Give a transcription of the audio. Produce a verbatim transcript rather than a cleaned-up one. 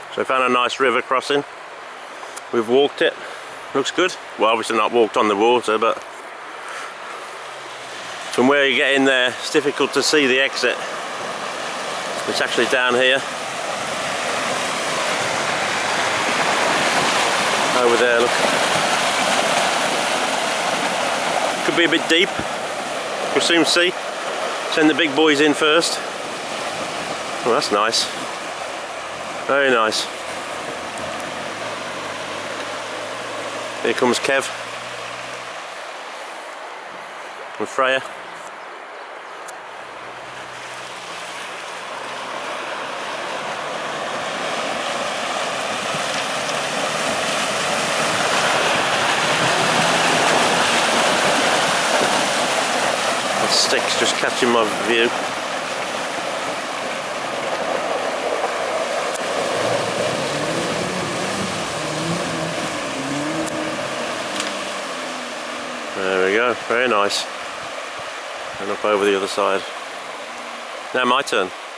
So I found a nice river crossing. We've walked it. Looks good. Well, obviously not walked on the water, but from where you get in there, it's difficult to see the exit. It's actually down here. Over there, look. Could be a bit deep. We'll soon see. Send the big boys in first. Oh, that's nice. Very nice. Here comes Kev and Freya. The stick's just catching my view. There we go, very nice. And up over the other side. Now my turn.